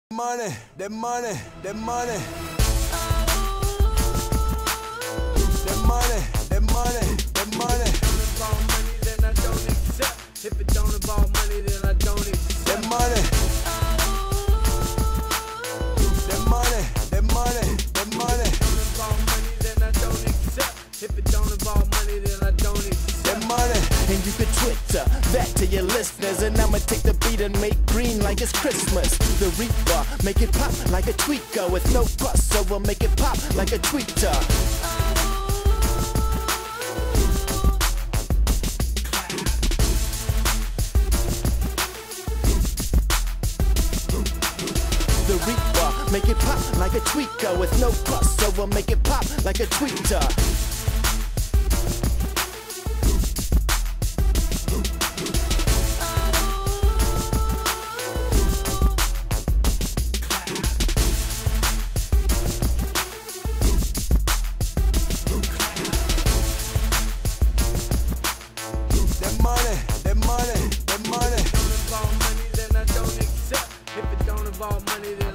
Money, that money, that money. That money, that money, that money. Don't involve money, then I don't accept. If it don't involve money, then I don't accept. That money. That money, that money, that money. Don't involve money, then I don't accept. If it don't involve money, then I don't accept. That money. And you could Twitter that to your listeners, and I'ma take the beat and make green like it's Christmas. The Reaper, make it pop like a tweaker with no crossover, make it pop like a tweeter. The Reaper, make it pop like a tweaker with no crossover, make it pop like a tweeter. That money, that money. Don't involve money, then I don't accept. If it don't involve money, then